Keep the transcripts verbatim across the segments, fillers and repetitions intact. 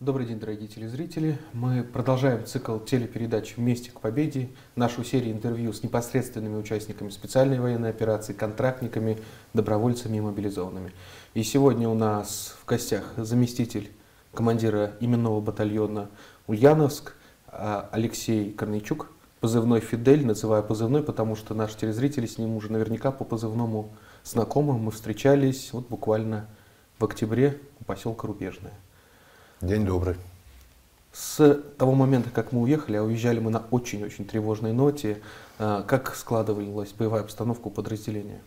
Добрый день, дорогие телезрители. Мы продолжаем цикл телепередач «Вместе к победе», нашу серию интервью с непосредственными участниками специальной военной операции, контрактниками, добровольцами и мобилизованными. И сегодня у нас в гостях заместитель командира именного батальона «Ульяновск» Алексей Корнейчук, позывной «Фидель». Называю позывной, потому что наши телезрители с ним уже наверняка по позывному знакомы. Мы встречались вот буквально в октябре у поселка Рубежное. День добрый. С того момента, как мы уехали, а уезжали мы на очень-очень тревожной ноте, как складывалась боевая обстановка у подразделения?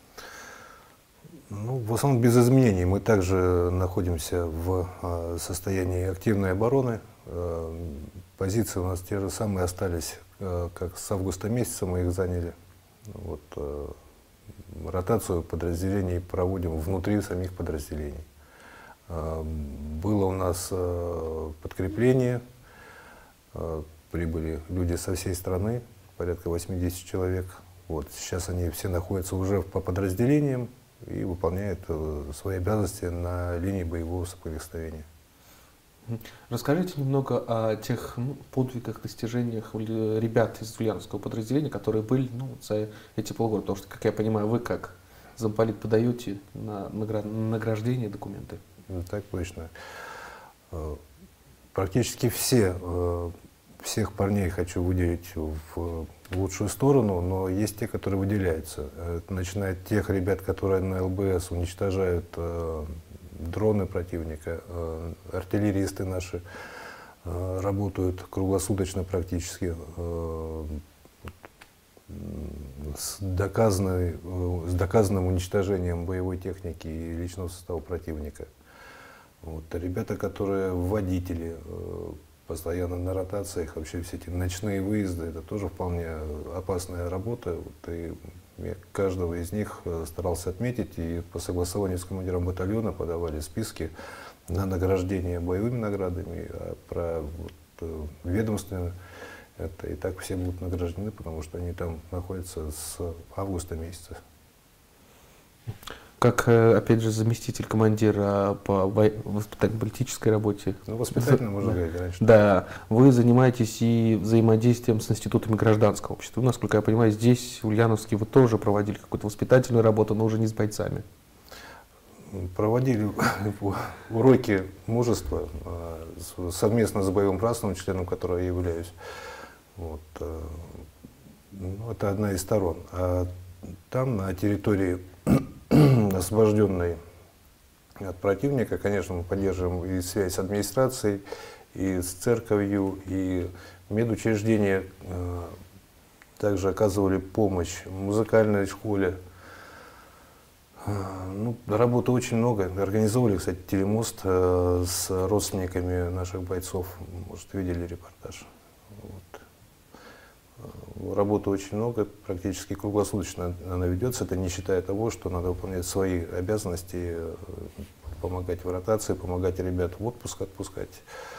Ну, в основном без изменений. Мы также находимся в состоянии активной обороны. Позиции у нас те же самые остались, как с августа месяца мы их заняли. Вот, ротацию подразделений проводим внутри самих подразделений. Было у нас подкрепление, прибыли люди со всей страны, порядка восьмидесяти человек. Вот, сейчас они все находятся уже по подразделениям и выполняют свои обязанности на линии боевого соприкосновения. Расскажите немного о тех ну, подвигах, достижениях ребят из ульяновского подразделения, которые были ну, за эти полгода. Потому что, как я понимаю, вы как замполит подаете на награждение документы. Так точно. Практически все, всех парней хочу выделить в лучшую сторону, но есть те, которые выделяются. Начиная от тех ребят, которые на ЛБС уничтожают дроны противника, артиллеристы наши работают круглосуточно практически, с, доказанной, с доказанным уничтожением боевой техники и личного состава противника. Вот. Ребята, которые водители, постоянно на ротациях, вообще все эти ночные выезды, это тоже вполне опасная работа. Вот, и я каждого из них старался отметить, и по согласованию с командиром батальона подавали списки на награждение боевыми наградами, а про вот, ведомственные, это и так все будут награждены, потому что они там находятся с августа месяца. Как, опять же, заместитель командира по воспитательно-политической работе. Ну, воспитательно, можно говорить, раньше. Да, вы занимаетесь и взаимодействием с институтами гражданского общества. Насколько я понимаю, здесь, в Ульяновске, вы тоже проводили какую-то воспитательную работу, но уже не с бойцами. Проводили уроки мужества совместно с боевым братством, членом которого я являюсь. Вот. Ну, это одна из сторон. А там, на территории освобожденной от противника, конечно, мы поддерживаем и связь с администрацией, и с церковью, и медучреждения э, также оказывали помощь музыкальной школе. Э, ну, работы очень много. Организовывали, кстати, телемост э, с родственниками наших бойцов. Может, видели репортаж. Вот. Работы очень много, практически круглосуточно она ведется. Это не считая того, что надо выполнять свои обязанности, помогать в ротации, помогать ребят в отпуск отпускать,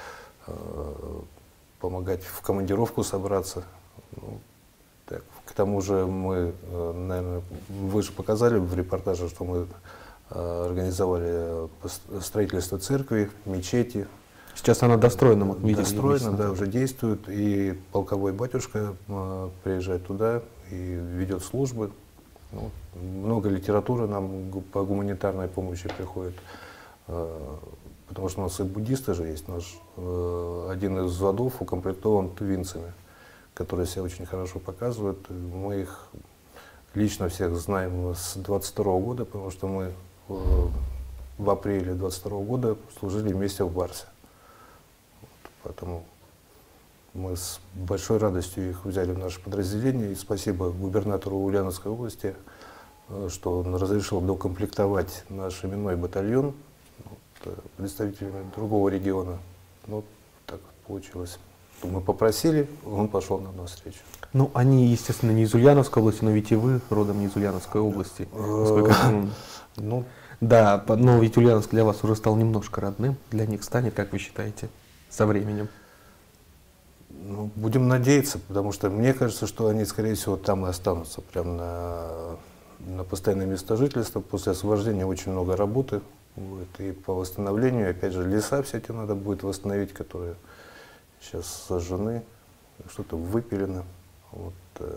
помогать в командировку собраться. Ну, так. К тому же мы, наверное, вы же показали в репортаже, что мы организовали строительство церкви, мечети. Сейчас она достроена, мы видели. Достроена, да, уже действует. И полковой батюшка э, приезжает туда и ведет службы. Ну, много литературы нам по гуманитарной помощи приходит. Э, потому что у нас и буддисты же есть. Наш э, один из взводов укомплектован тувинцами, которые себя очень хорошо показывают. Мы их лично всех знаем с двадцать второго года, потому что мы э, в апреле двадцать второго года служили вместе в Барсе. Поэтому мы с большой радостью их взяли в наше подразделение. И спасибо губернатору Ульяновской области, что он разрешил докомплектовать наш именной батальон вот, представителями другого региона. Ну, так получилось. Мы попросили, он пошел нам навстречу. Ну, они, естественно, не из Ульяновской области, но ведь и вы родом не из Ульяновской области. Ну, да, но ведь Ульяновск для вас уже стал немножко родным. Для них станет, как вы считаете? Со временем? Ну, будем надеяться, потому что мне кажется, что они, скорее всего, там и останутся, прям на, на постоянное место жительства. После освобождения очень много работы, Вот. И по восстановлению, опять же, леса все эти надо будет восстановить, которые сейчас сожжены, что-то выпилено. Вот.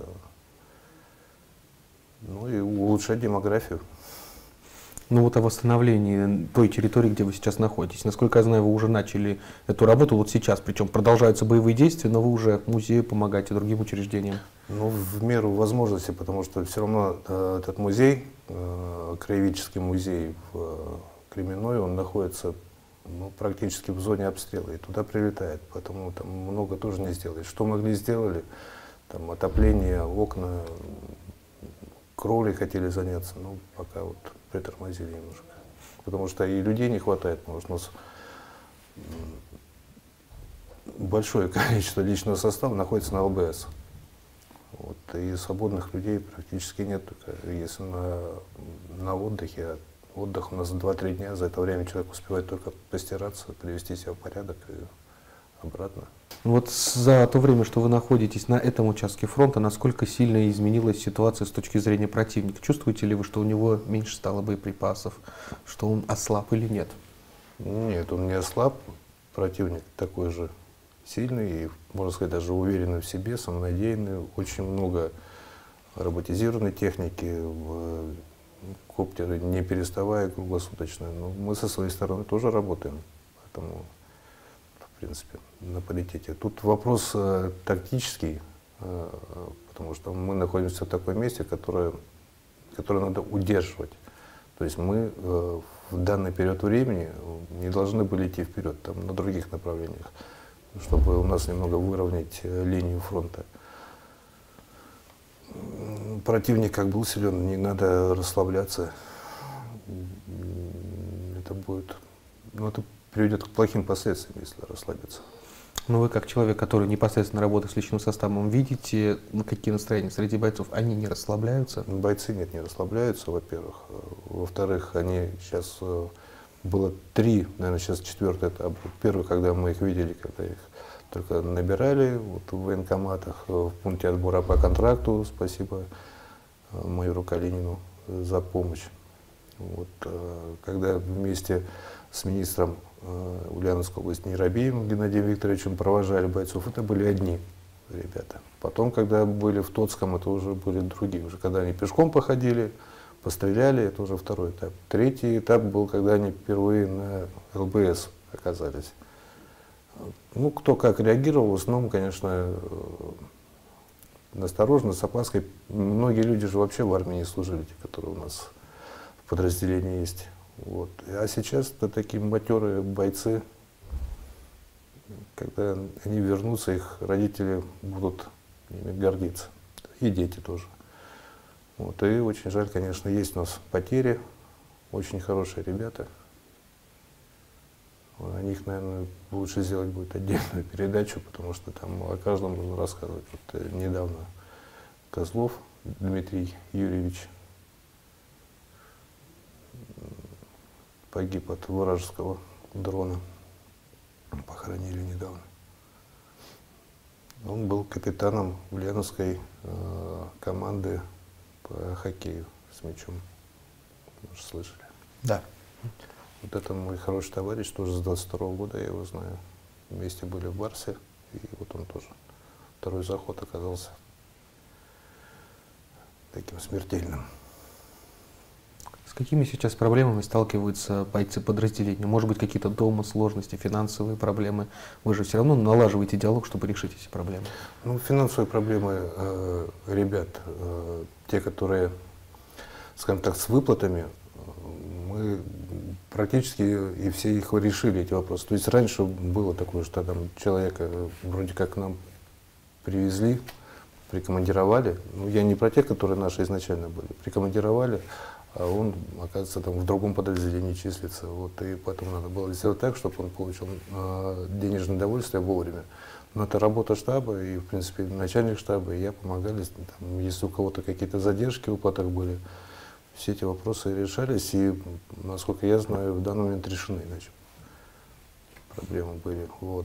Ну и улучшать демографию. Ну вот о восстановлении той территории, где вы сейчас находитесь. Насколько я знаю, вы уже начали эту работу вот сейчас, причем продолжаются боевые действия, но вы уже музею помогаете, другим учреждениям. Ну, в меру возможности, потому что все равно э, этот музей, э, краеведческий музей в э, Кременной, он находится ну, практически в зоне обстрела, и туда прилетает, поэтому там много тоже не сделаешь. Что могли, сделали, там отопление, окна, кровлей хотели заняться, но пока вот притормозили немножко. Потому что и людей не хватает, потому что у нас большое количество личного состава находится на ЛБС. Вот, и свободных людей практически нет, только если на, на отдыхе. А отдых у нас два-три дня, за это время человек успевает только постираться, привести себя в порядок и обратно. Вот за то время, что вы находитесь на этом участке фронта, насколько сильно изменилась ситуация с точки зрения противника? Чувствуете ли вы, что у него меньше стало боеприпасов, что он ослаб или нет? Нет, он не ослаб, противник такой же сильный и, можно сказать, даже уверенный в себе, самонадеянный, очень много роботизированной техники, коптеры не переставая круглосуточно. Но мы со своей стороны тоже работаем, поэтому, в принципе, на паритете. Тут вопрос э, тактический, э, потому что мы находимся в таком месте, которое, которое надо удерживать. То есть мы э, в данный период времени не должны были идти вперед, там, на других направлениях, чтобы у нас немного выровнять э, линию фронта. Противник как был силен, не надо расслабляться. Это будет, ну, это приведет к плохим последствиям, если расслабиться. Но вы, как человек, который непосредственно работает с личным составом, видите, какие настроения среди бойцов? Они не расслабляются? Бойцы нет, не расслабляются, во-первых. Во-вторых, они сейчас, было три, наверное, сейчас четвертый этап. Первый, когда мы их видели, когда их только набирали вот, в военкоматах, в пункте отбора по контракту, спасибо майору Калинину за помощь. Вот, когда вместе с министром Ульяновской области Нейробиевым Геннадием Викторовичем провожали бойцов, это были одни ребята. Потом, когда были в Тотском, это уже были другие. Уже когда они пешком походили, постреляли, это уже второй этап. Третий этап был, когда они впервые на ЛБС оказались. Ну, кто как реагировал, в основном, конечно, настороженно, с опаской. Многие люди же вообще в армии не служили, те, которые у нас в подразделении есть. Вот. А сейчас это такие матерые бойцы, когда они вернутся, их родители будут ими гордиться. И дети тоже. Вот. И очень жаль, конечно, есть у нас потери, очень хорошие ребята. О них, наверное, лучше сделать будет отдельную передачу, потому что там о каждом нужно рассказывать. Вот недавно Козлов Дмитрий Юрьевич погиб от вражеского дрона, похоронили недавно. Он был капитаном ульяновской э, команды по хоккею с мячом. Может, слышали? Да. Вот это мой хороший товарищ, тоже с двадцать второго года, я его знаю. Вместе были в Барсе, и вот он тоже. Второй заход оказался таким смертельным. С какими сейчас проблемами сталкиваются бойцы подразделения? Может быть, какие-то дома сложности, финансовые проблемы? Вы же все равно налаживаете диалог, чтобы решить эти проблемы. Ну, финансовые проблемы э, ребят, э, те, которые, скажем так, с выплатами, мы практически и все их решили, эти вопросы. То есть раньше было такое, что там человека вроде как нам привезли, прикомандировали. Ну, я не про тех, которые наши изначально были. Прикомандировали, а он, оказывается, там в другом подразделении числится. Вот, и поэтому надо было сделать так, чтобы он получил э, денежное удовольствие вовремя. Но это работа штаба, и, в принципе, начальник штаба, и я помогали. Там, если у кого-то какие-то задержки в выплатах были, все эти вопросы решались, и, насколько я знаю, в данный момент решены, иначе проблемы были. Вот.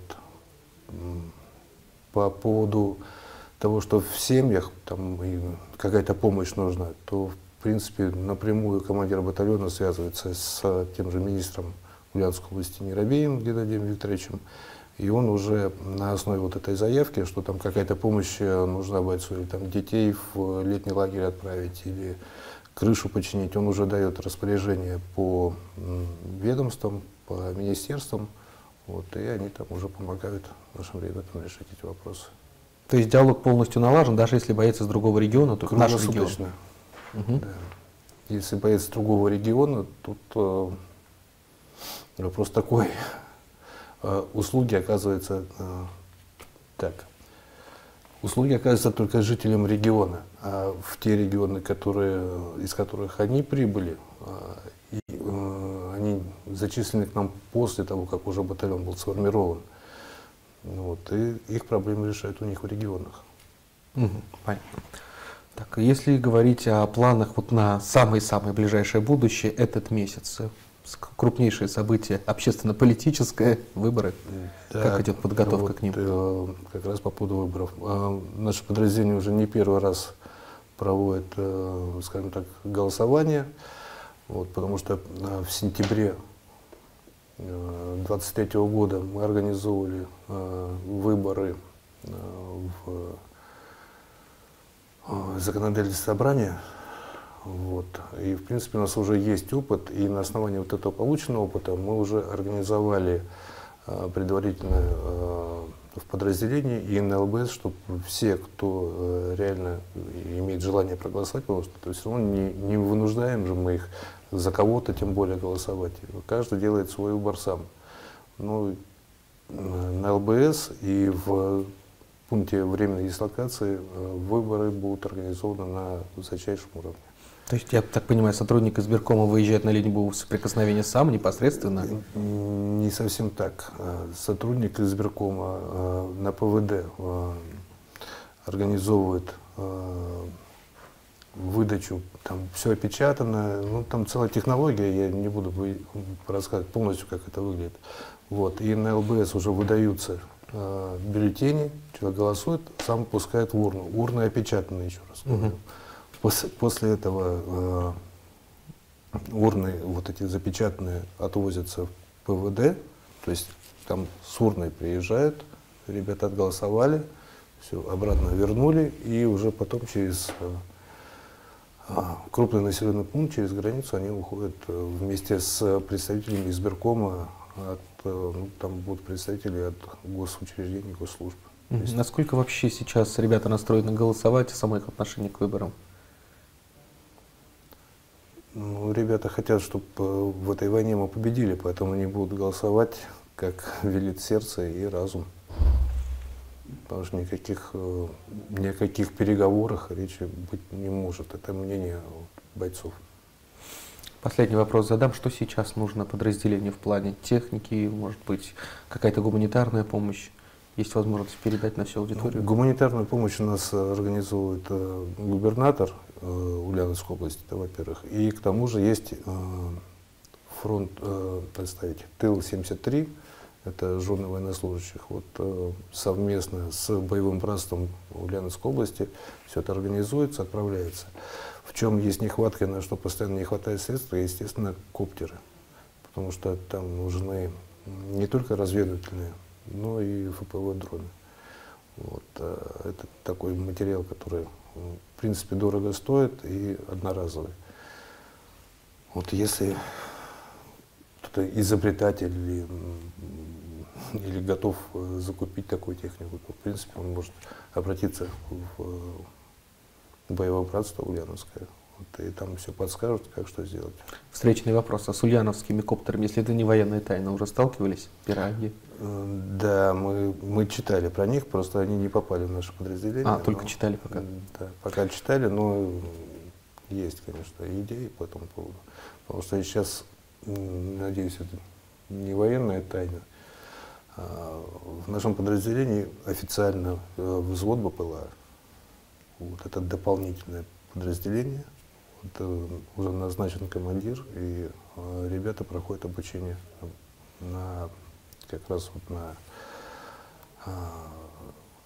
По поводу того, что в семьях там какая-то помощь нужна, то, в принципе, напрямую командир батальона связывается с тем же министром Ульяновской области Неробеем Геннадием Викторовичем. И он уже на основе вот этой заявки, что там какая-то помощь нужна бойцу, или там детей в летний лагерь отправить, или крышу починить, он уже дает распоряжение по ведомствам, по министерствам, вот, и они там уже помогают нашим ребятам решить эти вопросы. То есть диалог полностью налажен, даже если боец из другого региона, то наш регион. Угу. Да. Если боец из другого региона, тут э, вопрос такой. Услуги, оказывается, так, услуги оказываются только жителям региона, а в те регионы, которые, из которых они прибыли, и, они зачислены к нам после того, как уже батальон был сформирован, вот, и их проблемы решают у них в регионах. Угу, понятно. Так, если говорить о планах вот на самое-самое ближайшее будущее, этот месяц, крупнейшее событие общественно-политическое, выборы. Да, как идет подготовка вот, к ним? Э, как раз по поводу выборов. Э, наше подразделение уже не первый раз проводит, э, скажем так, голосование, вот, потому что э, в сентябре две тысячи двадцать третьего года мы организовывали э, выборы э, в э, законодательное собрание. Вот. И, в принципе, у нас уже есть опыт, и на основании вот этого полученного опыта мы уже организовали э, предварительно э, в подразделении и эн эл бэ эс, чтобы все, кто э, реально имеет желание проголосовать, потому что то есть, все равно не, не вынуждаем же мы их за кого-то, тем более голосовать. Каждый делает свой выбор сам. Ну, на эл бэ эс и в пункте временной дислокации э, выборы будут организованы на высочайшем уровне. То есть, я так понимаю, сотрудник избиркома выезжает на линию соприкосновения сам непосредственно? Не совсем так. Сотрудник избиркома на пэ вэ дэ организовывает выдачу, там все опечатано, ну там целая технология, я не буду рассказывать полностью, как это выглядит. Вот. И на эл бэ эс уже выдаются бюллетени, человек голосует, сам пускает в урну. Урны опечатаны, еще раз говорю. Угу. После, после этого э, урны, вот эти запечатанные, отвозятся в пэ вэ дэ, то есть там с урной приезжают, ребята отголосовали, все, обратно вернули, и уже потом через э, крупный населенный пункт, через границу они уходят э, вместе с представителями избиркома, от, э, ну, там будут представители от госучреждений, госслужб. Mm-hmm. Есть... Насколько вообще сейчас ребята настроены голосовать, и само их отношение к выборам? Ну, ребята хотят, чтобы в этой войне мы победили, поэтому они будут голосовать, как велит сердце и разум. Потому что никаких, ни о каких переговорах речи быть не может. Это мнение бойцов. Последний вопрос задам. Что сейчас нужно подразделению в плане техники, может быть, какая-то гуманитарная помощь? Есть возможность передать на всю аудиторию? Ну, гуманитарную помощь у нас организовывает э, губернатор э, Ульяновской области, это, во-первых. И к тому же есть э, фронт, э, представить, тыл семьдесят три, это жены военнослужащих. Вот, э, совместно с боевым братством Ульяновской области все это организуется, отправляется. В чем есть нехватка, на что постоянно не хватает средств, естественно, коптеры. Потому что там нужны не только разведывательные, но и эф пэ вэ дроны. Вот, это такой материал, который, в принципе, дорого стоит и одноразовый. Вот если кто-то изобретатель или, или готов закупить такую технику, то, в принципе, он может обратиться в боевое братство Ульяновское. Вот, и там все подскажут, как что сделать. Встречный вопрос. А с ульяновскими коптерами, если это не военная тайна, уже сталкивались? Пираньи? Да, мы, мы читали про них, просто они не попали в наше подразделение. А, только но, читали пока? Да, пока читали, но есть, конечно, идеи по этому поводу. Потому что сейчас, надеюсь, это не военная тайна. В нашем подразделении официально взвод бэ пэ эл а. Вот, это дополнительное подразделение. Это уже назначен командир, и э, ребята проходят обучение на, как раз вот на э,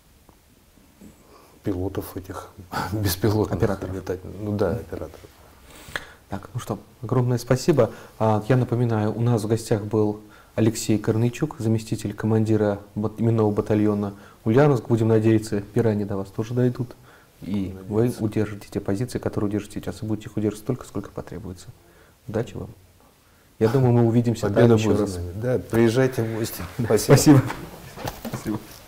пилотов этих беспилотных операторов. летательных. Ну да, операторов. Так, ну что, огромное спасибо. А, я напоминаю, у нас в гостях был Алексей Корнейчук, заместитель командира бат, именного батальона Ульяновск. Будем надеяться, пирани до вас тоже дойдут. И вы удержите те позиции, которые удержите сейчас. И будете их удерживать столько, сколько потребуется. Удачи вам. Я думаю, мы увидимся там еще раз. Да, приезжайте в гости. Спасибо. Спасибо. Спасибо.